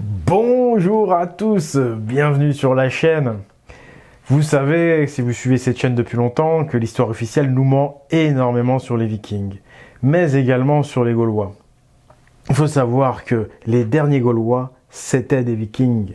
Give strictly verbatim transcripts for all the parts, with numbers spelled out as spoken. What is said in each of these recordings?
Bonjour à tous, bienvenue sur la chaîne. Vous savez, si vous suivez cette chaîne depuis longtemps, que l'histoire officielle nous ment énormément sur les Vikings, mais également sur les Gaulois. Il faut savoir que les derniers Gaulois, c'était des Vikings.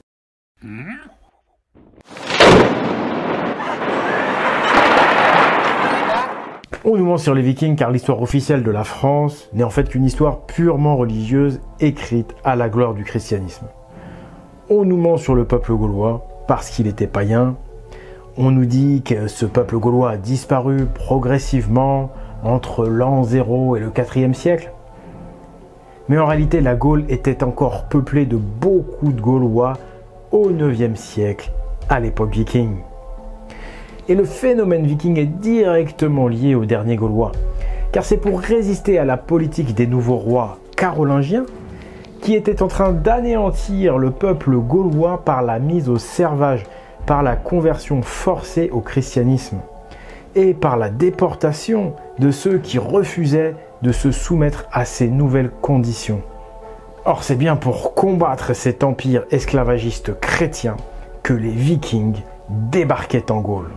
On nous ment sur les Vikings car l'histoire officielle de la France n'est en fait qu'une histoire purement religieuse écrite à la gloire du christianisme. On nous ment sur le peuple gaulois parce qu'il était païen. On nous dit que ce peuple gaulois a disparu progressivement entre l'an zéro et le quatrième siècle. Mais en réalité, la Gaule était encore peuplée de beaucoup de Gaulois au neuvième siècle, à l'époque viking. Et le phénomène viking est directement lié aux derniers Gaulois, car c'est pour résister à la politique des nouveaux rois carolingiens qui étaient en train d'anéantir le peuple gaulois par la mise au servage, par la conversion forcée au christianisme et par la déportation de ceux qui refusaient de se soumettre à ces nouvelles conditions. Or, c'est bien pour combattre cet empire esclavagiste chrétien que les Vikings débarquaient en Gaule.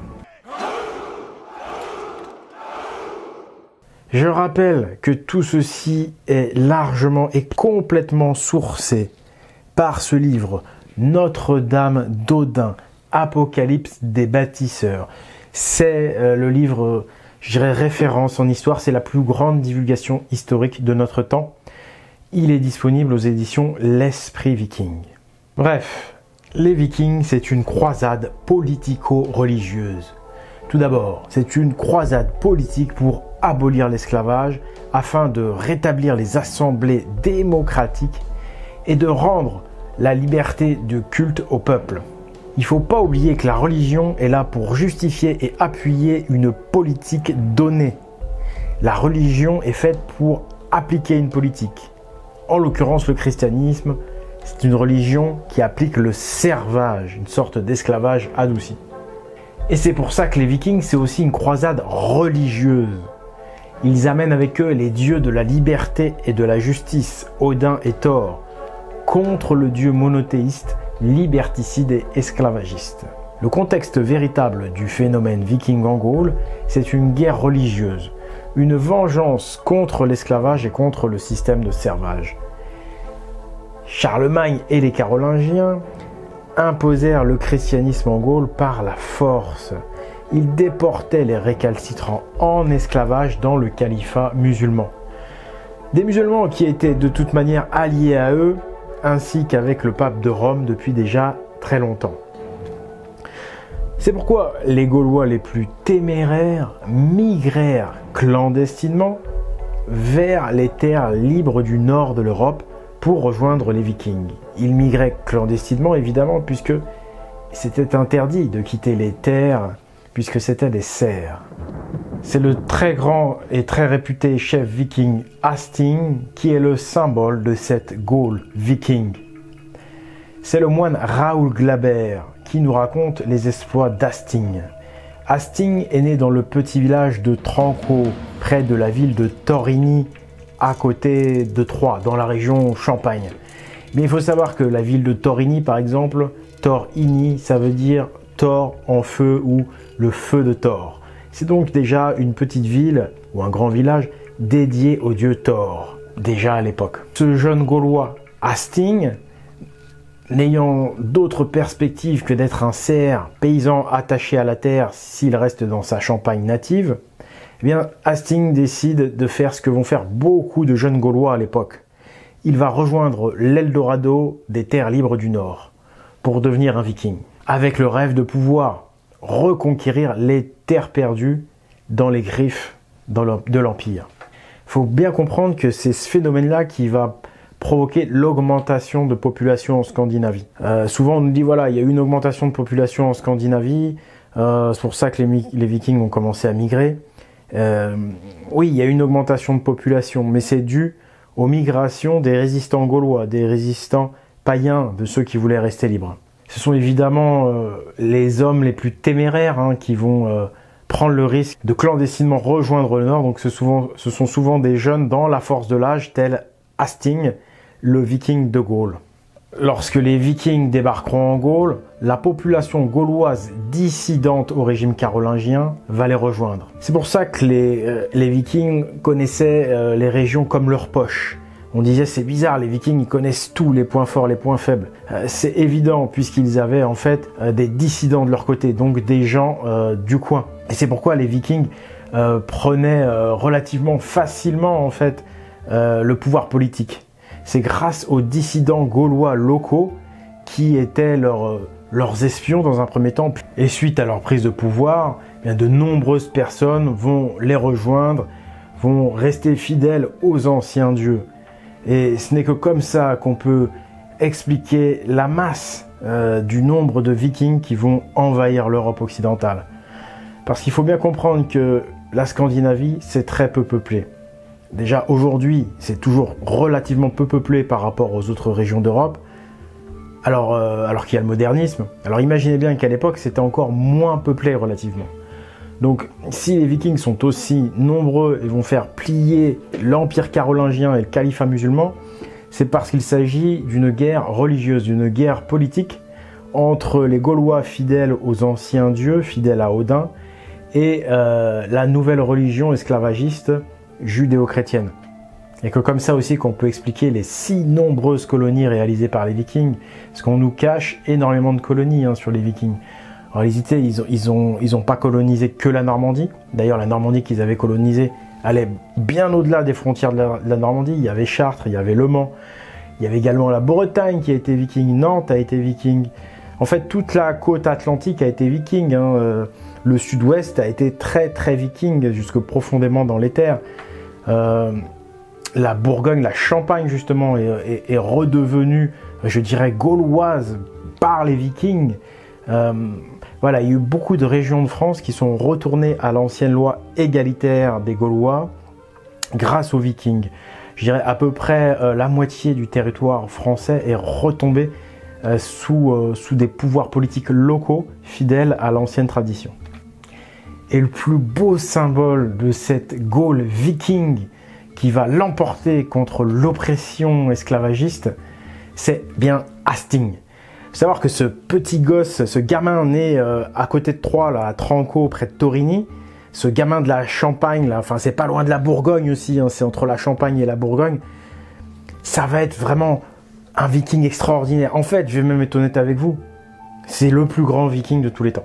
Je rappelle que tout ceci est largement et complètement sourcé par ce livre Notre-Dame d'Odin, Apocalypse des bâtisseurs. C'est euh, le livre, je dirais, référence en histoire, c'est la plus grande divulgation historique de notre temps. Il est disponible aux éditions L'Esprit Viking. Bref, les Vikings, c'est une croisade politico-religieuse. Tout d'abord, c'est une croisade politique pour abolir l'esclavage afin de rétablir les assemblées démocratiques et de rendre la liberté de culte au peuple. Il ne faut pas oublier que la religion est là pour justifier et appuyer une politique donnée. La religion est faite pour appliquer une politique. En l'occurrence, le christianisme, c'est une religion qui applique le servage, une sorte d'esclavage adouci. Et c'est pour ça que les Vikings, c'est aussi une croisade religieuse. Ils amènent avec eux les dieux de la liberté et de la justice, Odin et Thor, contre le dieu monothéiste, liberticide et esclavagiste. Le contexte véritable du phénomène viking en Gaule, c'est une guerre religieuse, une vengeance contre l'esclavage et contre le système de servage. Charlemagne et les Carolingiens imposèrent le christianisme en Gaule par la force. Ils déportaient les récalcitrants en esclavage dans le califat musulman. Des musulmans qui étaient de toute manière alliés à eux, ainsi qu'avec le pape de Rome depuis déjà très longtemps. C'est pourquoi les Gaulois les plus téméraires migrèrent clandestinement vers les terres libres du nord de l'Europe pour rejoindre les Vikings. Ils migraient clandestinement évidemment puisque c'était interdit de quitter les terres puisque c'était des serfs. C'est le très grand et très réputé chef viking Hasting qui est le symbole de cette Gaule viking. C'est le moine Raoul Glaber qui nous raconte les exploits d'Hasting. Hasting est né dans le petit village de Tranquo, près de la ville de Torigny, à côté de Troyes, dans la région Champagne. Mais il faut savoir que la ville de Torigny, par exemple, Torigny, ça veut dire Thor en feu ou le feu de Thor. C'est donc déjà une petite ville ou un grand village dédié au dieu Thor, déjà à l'époque. Ce jeune Gaulois, Hasting, n'ayant d'autres perspectives que d'être un serf paysan attaché à la terre s'il reste dans sa Champagne native, eh bien Hasting décide de faire ce que vont faire beaucoup de jeunes Gaulois à l'époque. Il va rejoindre l'Eldorado des terres libres du Nord pour devenir un viking, avec le rêve de pouvoir reconquérir les terres perdues dans les griffes de l'Empire. Il faut bien comprendre que c'est ce phénomène-là qui va provoquer l'augmentation de population en Scandinavie. Euh, souvent on nous dit voilà, il y a eu une augmentation de population en Scandinavie, euh, c'est pour ça que les, les Vikings ont commencé à migrer. Euh, oui, il y a eu une augmentation de population, mais c'est dû aux migrations des résistants gaulois, des résistants païens, de ceux qui voulaient rester libres. Ce sont évidemment euh, les hommes les plus téméraires hein, qui vont euh, prendre le risque de clandestinement rejoindre le Nord. Donc ce, souvent, ce sont souvent des jeunes dans la force de l'âge, tels Hasting, le viking de Gaule. lorsque les Vikings débarqueront en Gaule, la population gauloise dissidente au régime carolingien va les rejoindre. C'est pour ça que les, euh, les Vikings connaissaient euh, les régions comme leur poche. On disait c'est bizarre, les Vikings ils connaissent tout, les points forts, les points faibles. Euh, c'est évident puisqu'ils avaient en fait euh, des dissidents de leur côté, donc des gens euh, du coin. Et c'est pourquoi les Vikings euh, prenaient euh, relativement facilement en fait euh, le pouvoir politique. C'est grâce aux dissidents gaulois locaux qui étaient leur, leurs espions dans un premier temps. Et suite à leur prise de pouvoir, eh bien de nombreuses personnes vont les rejoindre, vont rester fidèles aux anciens dieux. Et ce n'est que comme ça qu'on peut expliquer la masse euh, du nombre de Vikings qui vont envahir l'Europe occidentale. Parce qu'il faut bien comprendre que la Scandinavie, c'est très peu peuplé. Déjà aujourd'hui, c'est toujours relativement peu peuplé par rapport aux autres régions d'Europe, alors, euh, alors qu'il y a le modernisme. Alors imaginez bien qu'à l'époque, c'était encore moins peuplé relativement. Donc si les Vikings sont aussi nombreux et vont faire plier l'Empire carolingien et le califat musulman, c'est parce qu'il s'agit d'une guerre religieuse, d'une guerre politique entre les Gaulois fidèles aux anciens dieux, fidèles à Odin, et euh, la nouvelle religion esclavagiste judéo-chrétienne. Et que comme ça aussi qu'on peut expliquer les si nombreuses colonies réalisées par les Vikings, parce qu'on nous cache énormément de colonies hein, sur les Vikings. En réalité, ils n'ont ils ont, ils ont pas colonisé que la Normandie. D'ailleurs, la Normandie qu'ils avaient colonisée allait bien au-delà des frontières de la, de la Normandie. Il y avait Chartres, il y avait Le Mans, il y avait également la Bretagne qui a été viking, Nantes a été viking. En fait, toute la côte atlantique a été viking. Hein. Euh, le sud-ouest a été très très viking, jusque profondément dans les terres. Euh, la Bourgogne, la Champagne justement, est, est, est redevenue, je dirais, gauloise par les Vikings. Euh, voilà, il y a eu beaucoup de régions de France qui sont retournées à l'ancienne loi égalitaire des Gaulois grâce aux Vikings. Je dirais à peu près euh, la moitié du territoire français est retombé euh, sous, euh, sous des pouvoirs politiques locaux fidèles à l'ancienne tradition. Et le plus beau symbole de cette Gaule viking qui va l'emporter contre l'oppression esclavagiste, c'est bien Hasting. Il faut savoir que ce petit gosse, ce gamin né euh, à côté de Troyes, là, à Tranco, près de Torigny, ce gamin de la Champagne, là, enfin c'est pas loin de la Bourgogne aussi, hein, c'est entre la Champagne et la Bourgogne, ça va être vraiment un viking extraordinaire. En fait, je vais même être honnête avec vous, c'est le plus grand viking de tous les temps.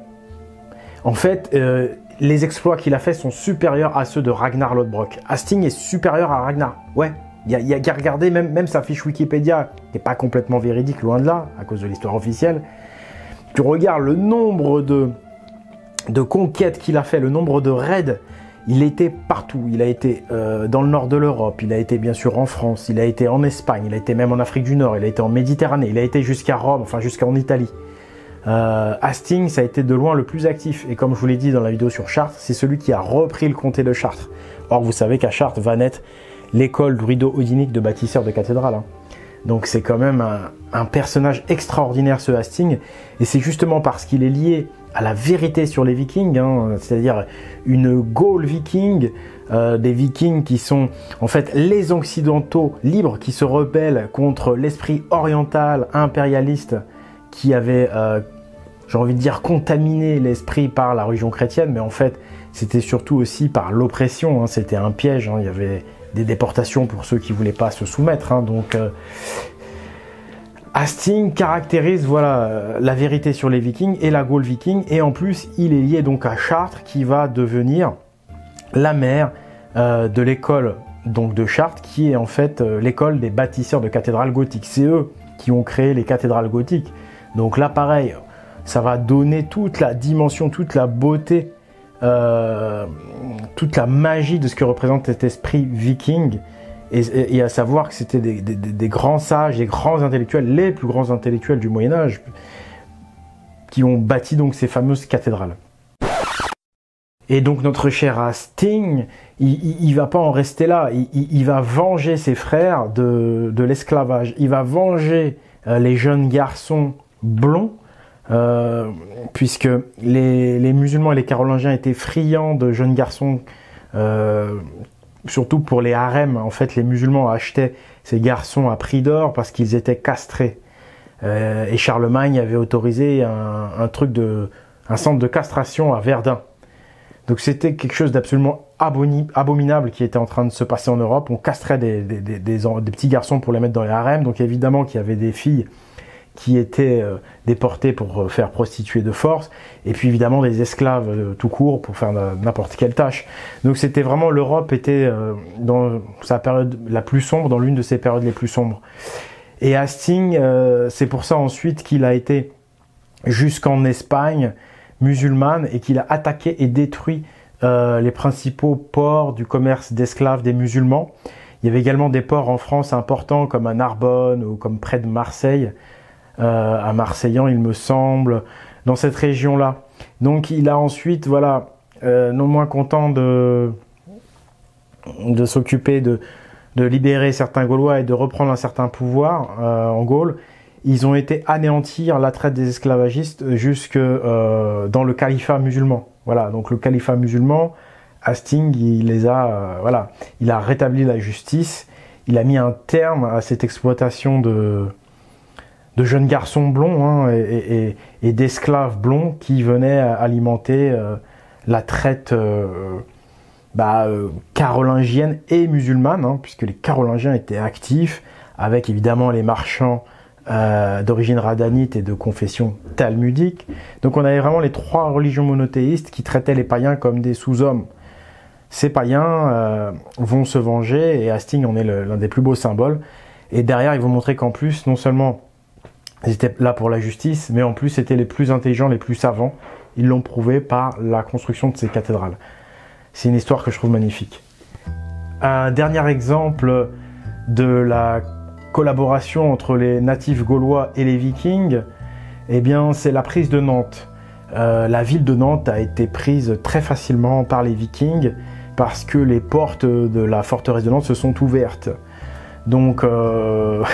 En fait, euh, les exploits qu'il a fait sont supérieurs à ceux de Ragnar Lodbrok. Hasting est supérieur à Ragnar. Ouais, il y a, y a regardé même, même sa fiche Wikipédia, qui n'est pas complètement véridique, loin de là, à cause de l'histoire officielle. Tu regardes le nombre de, de conquêtes qu'il a fait, le nombre de raids, il était partout. Il a été euh, dans le nord de l'Europe, il a été bien sûr en France, il a été en Espagne, il a été même en Afrique du Nord, il a été en Méditerranée, il a été jusqu'à Rome, enfin jusqu'en Italie. Euh, Hasting, ça a été de loin le plus actif, et comme je vous l'ai dit dans la vidéo sur Chartres, c'est celui qui a repris le comté de Chartres. Or, vous savez qu'à Chartres va naître l'école druido-odinique de bâtisseurs de cathédrales. Hein. Donc c'est quand même un, un personnage extraordinaire ce Hasting, et c'est justement parce qu'il est lié à la vérité sur les Vikings, hein, c'est-à-dire une Gaule viking, euh, des Vikings qui sont en fait les occidentaux libres qui se rebellent contre l'esprit oriental impérialiste qui avait, euh, j'ai envie de dire, contaminé l'esprit par la religion chrétienne, mais en fait, c'était surtout aussi par l'oppression, hein, c'était un piège, hein, il y avait des déportations pour ceux qui ne voulaient pas se soumettre, hein, donc euh, Hasting caractérise voilà, la vérité sur les Vikings et la Gaule viking, et en plus, il est lié donc à Chartres, qui va devenir la mère euh, de l'école donc de Chartres, qui est en fait euh, l'école des bâtisseurs de cathédrales gothiques. C'est eux qui ont créé les cathédrales gothiques. Donc là, pareil, ça va donner toute la dimension, toute la beauté, euh, toute la magie de ce que représente cet esprit viking. Et, et, et à savoir que c'était des, des, des grands sages, des grands intellectuels, les plus grands intellectuels du Moyen-Âge, qui ont bâti donc ces fameuses cathédrales. Et donc notre cher Hasting, il ne va pas en rester là, il, il, il va venger ses frères de, de l'esclavage, il va venger euh, les jeunes garçons blonds, euh, puisque les, les musulmans et les carolingiens étaient friands de jeunes garçons, euh, surtout pour les harems. En fait, les musulmans achetaient ces garçons à prix d'or parce qu'ils étaient castrés. Euh, et Charlemagne avait autorisé un, un truc de, un centre de castration à Verdun. Donc c'était quelque chose d'absolument abominable qui était en train de se passer en Europe. On castrait des, des, des, des, des petits garçons pour les mettre dans les harems. Donc évidemment qu'il y avait des filles qui étaient euh, déportées pour faire prostituer de force. Et puis évidemment des esclaves euh, tout court pour faire n'importe quelle tâche. Donc c'était vraiment, l'Europe était euh, dans sa période la plus sombre, dans l'une de ses périodes les plus sombres. Et Hastings, euh, c'est pour ça ensuite qu'il a été jusqu'en Espagne musulmane et qu'il a attaqué et détruit euh, les principaux ports du commerce d'esclaves des musulmans. Il y avait également des ports en France importants comme à Narbonne ou comme près de Marseille, euh, à Marseillan il me semble, dans cette région-là. Donc il a ensuite, voilà, euh, non moins content de, de s'occuper de, de libérer certains Gaulois et de reprendre un certain pouvoir euh, en Gaule, ils ont été anéantir la traite des esclavagistes jusque euh, dans le califat musulman. Voilà, donc le califat musulman, Hastings, il les a, euh, voilà, il a rétabli la justice, il a mis un terme à cette exploitation de, de jeunes garçons blonds hein, et, et, et d'esclaves blonds qui venaient alimenter euh, la traite euh, bah, euh, carolingienne et musulmane, hein, puisque les Carolingiens étaient actifs, avec évidemment les marchands Euh, d'origine radanite et de confession talmudique. Donc on avait vraiment les trois religions monothéistes qui traitaient les païens comme des sous-hommes. Ces païens euh, vont se venger et Hastings en est l'un des plus beaux symboles. Et derrière, ils vont montrer qu'en plus, non seulement ils étaient là pour la justice, mais en plus c'était les plus intelligents, les plus savants. Ils l'ont prouvé par la construction de ces cathédrales. C'est une histoire que je trouve magnifique. Un dernier exemple de la collaboration entre les natifs gaulois et les vikings, eh bien c'est la prise de Nantes. Euh, la ville de Nantes a été prise très facilement par les vikings parce que les portes de la forteresse de Nantes se sont ouvertes. Donc euh...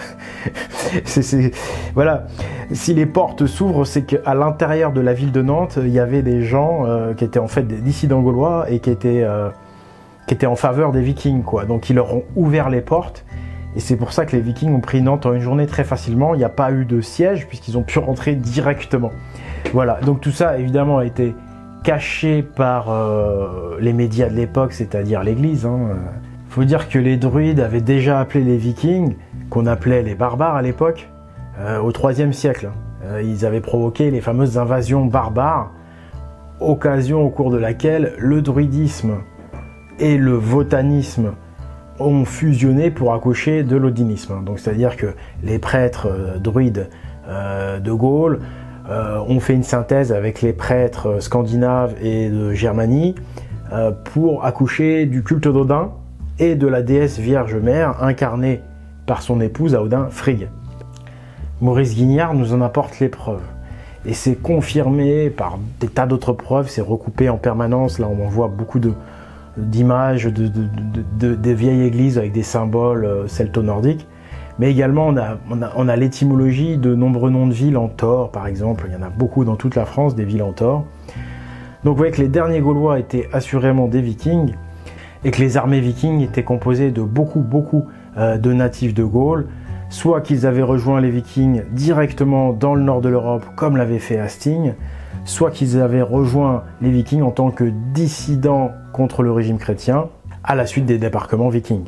c'est, c'est... voilà, si les portes s'ouvrent, c'est qu'à l'intérieur de la ville de Nantes, il y avait des gens euh, qui étaient en fait des dissidents gaulois et qui étaient, euh, qui étaient en faveur des vikings, quoi. Donc ils leur ont ouvert les portes. Et c'est pour ça que les Vikings ont pris Nantes en une journée très facilement. Il n'y a pas eu de siège puisqu'ils ont pu rentrer directement. Voilà, donc tout ça évidemment a été caché par euh, les médias de l'époque, c'est-à-dire l'Église. Hein. Faut dire que les druides avaient déjà appelé les Vikings, qu'on appelait les barbares à l'époque, euh, au troisième siècle. Euh, ils avaient provoqué les fameuses invasions barbares, occasion au cours de laquelle le druidisme et le votanisme ont fusionné pour accoucher de l'odinisme. Donc c'est-à-dire que les prêtres euh, druides euh, de Gaule euh, ont fait une synthèse avec les prêtres scandinaves et de Germanie euh, pour accoucher du culte d'Odin et de la déesse Vierge Mère incarnée par son épouse à Odin, Frigg. Maurice Guignard nous en apporte les preuves. Et c'est confirmé par des tas d'autres preuves, c'est recoupé en permanence. Là on voit beaucoup de d'images de, de, de, de, de vieilles églises avec des symboles euh, celto-nordiques, mais également on a, on a, on a l'étymologie de nombreux noms de villes en tore, par exemple. Il y en a beaucoup dans toute la France, des villes en tore. Donc vous voyez que les derniers Gaulois étaient assurément des Vikings, et que les armées vikings étaient composées de beaucoup, beaucoup euh, de natifs de Gaule, soit qu'ils avaient rejoint les Vikings directement dans le nord de l'Europe, comme l'avait fait Hastings, soit qu'ils avaient rejoint les Vikings en tant que dissidents contre le régime chrétien à la suite des débarquements vikings.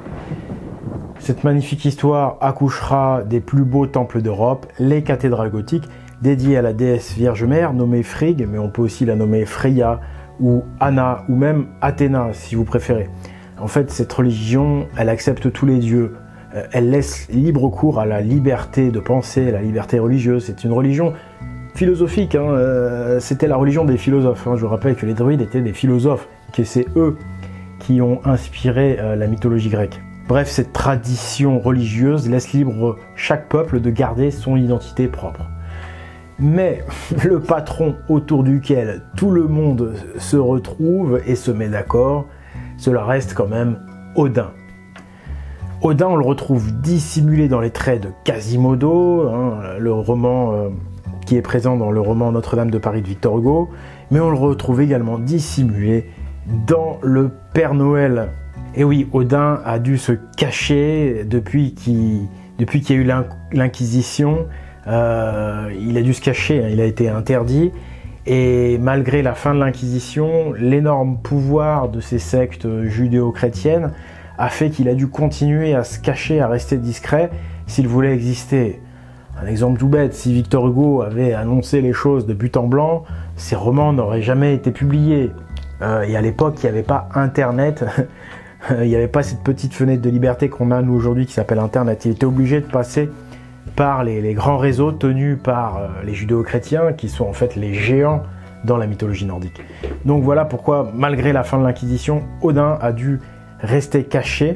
Cette magnifique histoire accouchera des plus beaux temples d'Europe, les cathédrales gothiques dédiées à la déesse Vierge Mère nommée Frigg, mais on peut aussi la nommer Freya ou Anna ou même Athéna si vous préférez. En fait, cette religion, elle accepte tous les dieux, elle laisse libre cours à la liberté de penser, la liberté religieuse. C'est une religion philosophique, hein. euh, c'était la religion des philosophes. Hein. Je vous rappelle que les druides étaient des philosophes, que c'est eux qui ont inspiré euh, la mythologie grecque. Bref, cette tradition religieuse laisse libre chaque peuple de garder son identité propre. Mais le patron autour duquel tout le monde se retrouve et se met d'accord, cela reste quand même Odin. Odin, on le retrouve dissimulé dans les traits de Quasimodo, hein, le roman euh, qui est présent dans le roman Notre-Dame de Paris de Victor Hugo, mais on le retrouve également dissimulé dans le Père Noël. Et oui, Odin a dû se cacher depuis qu'il Depuis qu'il y a eu l'Inquisition, euh, il a dû se cacher, hein, il a été interdit. Et malgré la fin de l'Inquisition, l'énorme pouvoir de ces sectes judéo-chrétiennes a fait qu'il a dû continuer à se cacher, à rester discret s'il voulait exister. Un exemple tout bête, si Victor Hugo avait annoncé les choses de but en blanc, ses romans n'auraient jamais été publiés. Euh, et à l'époque, il n'y avait pas Internet, il n'y avait pas cette petite fenêtre de liberté qu'on a nous aujourd'hui qui s'appelle Internet. Il était obligé de passer par les, les grands réseaux tenus par euh, les judéo-chrétiens, qui sont en fait les géants dans la mythologie nordique. Donc voilà pourquoi, malgré la fin de l'Inquisition, Odin a dû rester caché.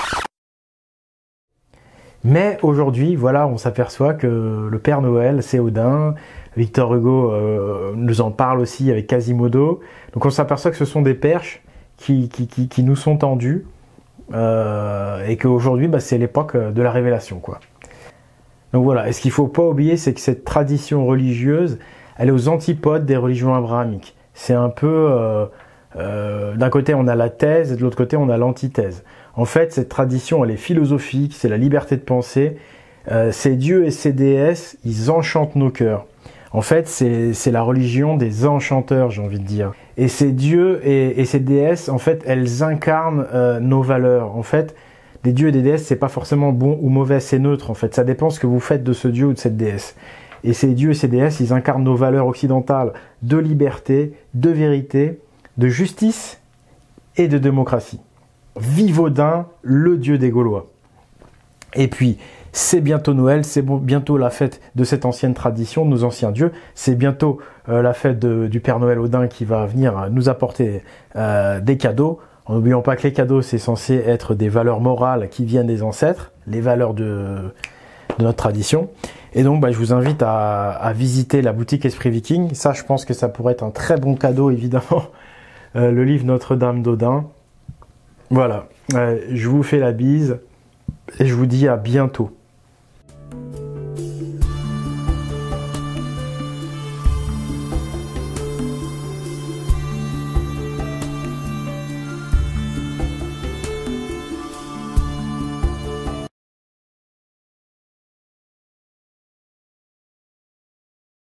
Mais aujourd'hui, voilà, on s'aperçoit que le Père Noël, c'est Odin. Victor Hugo euh, nous en parle aussi avec Quasimodo. Donc on s'aperçoit que ce sont des perches qui, qui, qui, qui nous sont tendues euh, et qu'aujourd'hui, bah, c'est l'époque de la révélation, quoi. Donc voilà, et ce qu'il ne faut pas oublier, c'est que cette tradition religieuse, elle est aux antipodes des religions abrahamiques. C'est un peu... Euh, euh, d'un côté, on a la thèse, et de l'autre côté, on a l'antithèse. En fait, cette tradition, elle est philosophique, c'est la liberté de penser. Euh, ces dieux et ces déesses, ils enchantent nos cœurs. En fait, c'est la religion des enchanteurs, j'ai envie de dire. Et ces dieux et, et ces déesses, en fait, elles incarnent euh, nos valeurs. En fait, des dieux et des déesses, c'est pas forcément bon ou mauvais, c'est neutre, en fait. Ça dépend ce que vous faites de ce dieu ou de cette déesse. Et ces dieux et ces déesses, ils incarnent nos valeurs occidentales de liberté, de vérité, de justice et de démocratie. Vive Odin, le dieu des Gaulois. Et puis, c'est bientôt Noël, c'est bientôt la fête de cette ancienne tradition, de nos anciens dieux. C'est bientôt euh, la fête de, du Père Noël Odin qui va venir nous apporter euh, des cadeaux. En n'oubliant pas que les cadeaux, c'est censé être des valeurs morales qui viennent des ancêtres, les valeurs de, de notre tradition. Et donc, bah, je vous invite à, à visiter la boutique Esprit Viking. Ça, je pense que ça pourrait être un très bon cadeau, évidemment. Euh, le livre Notre-Dame d'Odin. Voilà, euh, je vous fais la bise et je vous dis à bientôt.